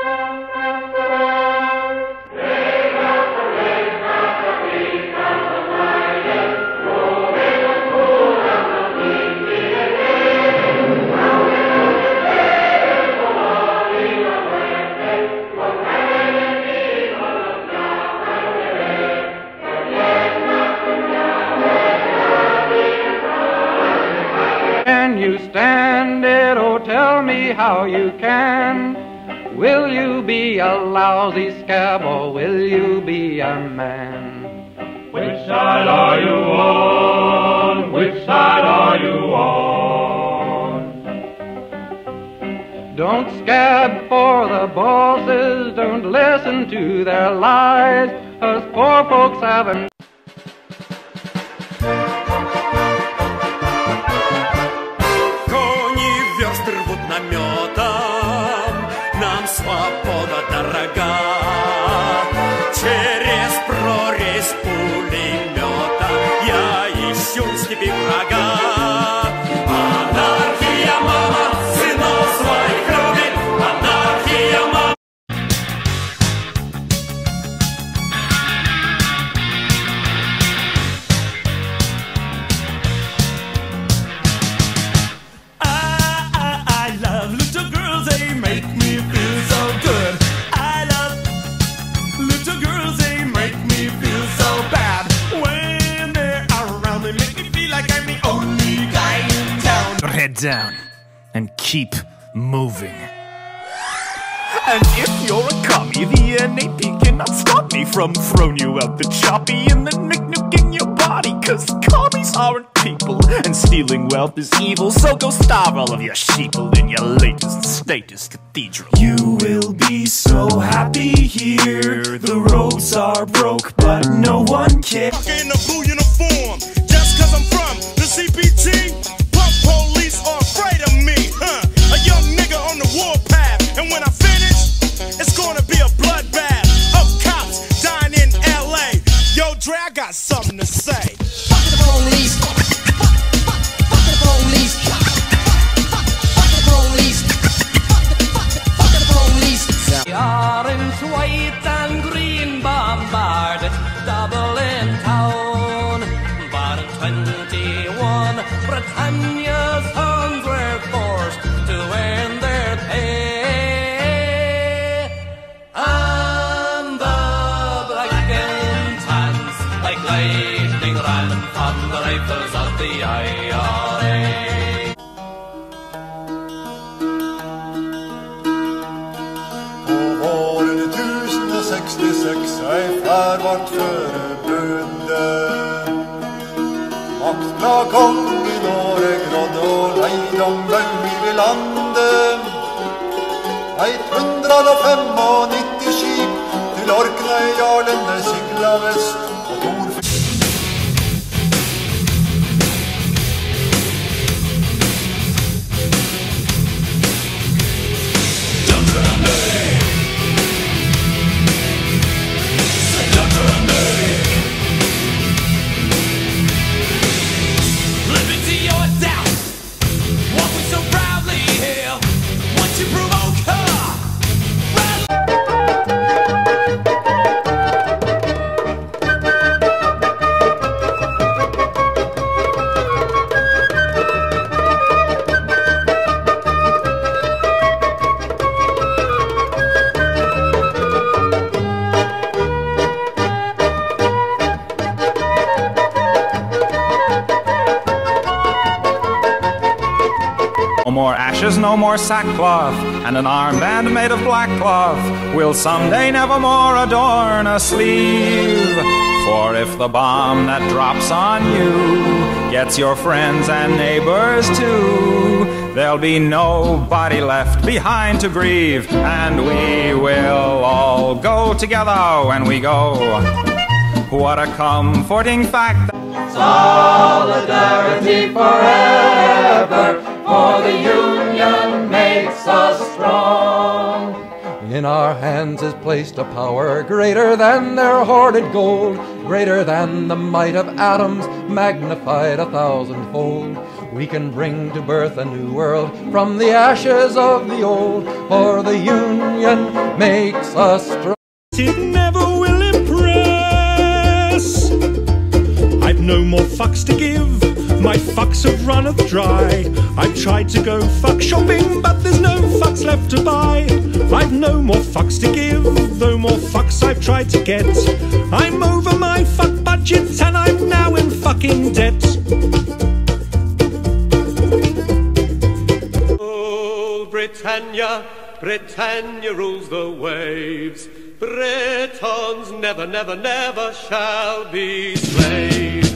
Can you stand it? Oh, tell me how you can. Will you be a lousy scab or will you be a man? Which side are you on? Which side are you on? Don't scab for the bosses, don't listen to their lies, us poor folks haven't. Рвут наметом, нам свобода дорога. Через прорезь пулемета я ищу в степи врага. Анархия, мама, сынов своих любит. Анархия, мама. Head down and keep moving. And if you're a commie, the NAP cannot stop me from throwing you out the choppy and then nuking your body. Cause commies aren't people and stealing wealth is evil. So go starve all of your sheeple in your latest status cathedral. You will be so happy here. The roads are broke but no one cares. In a blue uniform, just cause I'm from the CPT. Police are afraid of me, huh? A young nigga on the warpath. And when I finish, it's gonna be a bloodbath of cops dying in LA. Yo, Dre, I got something to say. Fuck the police. Fuck the police. Fuck the police. Fuck the police. Orange, white and green bombarded, double in town. But in 21, Britannia's sons were forced to earn their pay. And the black and tans, like lightning, ran from the rifles of the IRA. På våren 1066 ei fær vart førebønde. Maktbla kongen Noreg rådde og leid om baug i landet. 195 skip til Orknøyjarlene sigla vest og nord. No more ashes, no more sackcloth, and an armband made of black cloth will someday nevermore adorn a sleeve. For if the bomb that drops on you gets your friends and neighbors too, there'll be nobody left behind to grieve, and we will all go together when we go. What a comforting fact. Solidarity forever, for the union makes us strong. In our hands is placed a power greater than their hoarded gold, greater than the might of atoms, magnified 1,000-fold. we can bring to birth a new world from the ashes of the old, for the union makes us strong. It never will impress. I've no more fucks to give, my fucks have runneth dry. I've tried to go fuck shopping, but there's no fucks left to buy. I've no more fucks to give, no more fucks I've tried to get. I'm over my fuck budget and I'm now in fucking debt. Oh, Britannia, Britannia rules the waves. Britons never, never, never shall be slaves.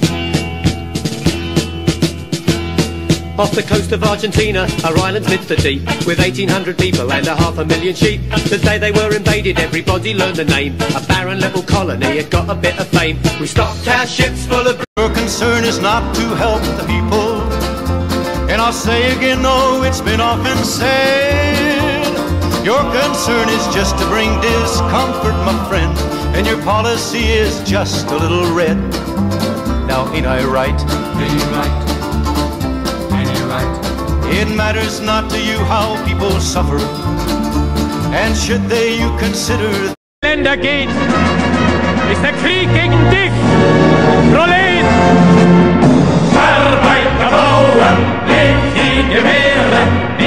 Off the coast of Argentina, our island's midst the deep, with 1,800 people and 500,000 sheep. The day they were invaded, everybody learned the name. A barren little colony had got a bit of fame. We stocked our ships full of... Your concern is not to help the people, and I'll say again, no, it's been often said. Your concern is just to bring discomfort, my friend, and your policy is just a little red. Now ain't I right? Ain't you right? It matters not to you how people suffer, and should they you consider. Länder geht, ist der Krieg gegen dich, Prolet! Arbeiter, Bauern, nehmt die Gewehre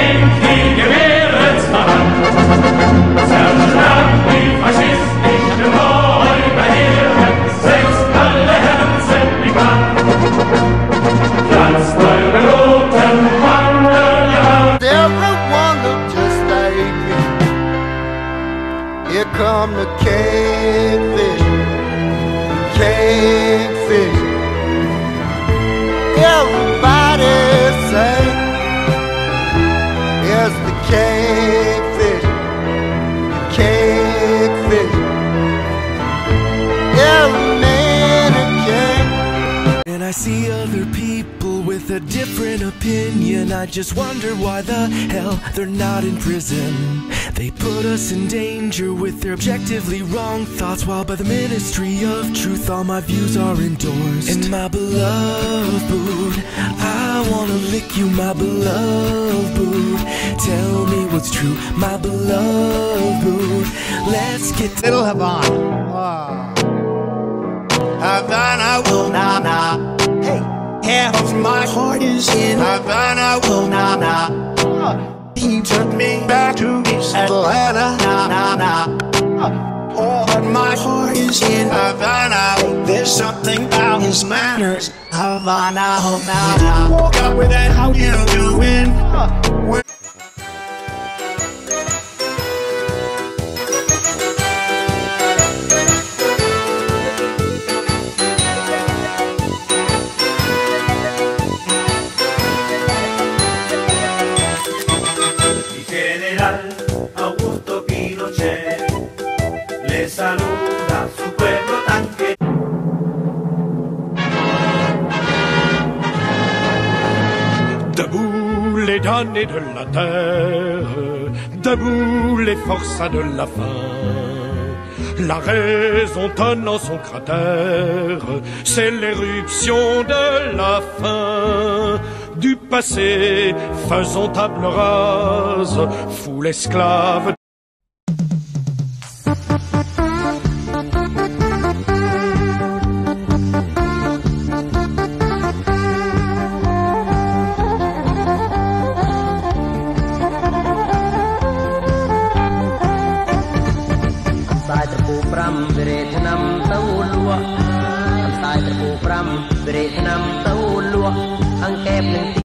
zur Hand. Zerschlagt die faschistischen Räuberheere, setzt alle Herzen in Brand. Pflanzt eure roten Wanderjahre. Everyone look just like me. Here come the kingfish, kingfish. Everybody say, it's the kingfish, kingfish. Every man a king. And I see other people with a different opinion. I just wonder why the hell they're not in prison. They put us in danger with their objectively wrong thoughts, while by the Ministry of Truth all my views are endorsed. And my beloved boo, I wanna lick you, my beloved boo. Tell me what's true, my beloved boo. Let's get Little Havana. Havana, will nah nah. Hey, half of my heart is in Havana, will nah nah. He took me back to East Atlanta, nah nah nah. Oh, but my heart is in Havana. There's something about his manners, Havana, Havana. Woke up with that, how you doing? Saluda su pueblo tan que... Debout les damnés de la terre, debout les forçats de la faim. La raison tonne en son cratère, c'est l'éruption de la fin. Du passé, faisons table rase, foule esclave. Ang kép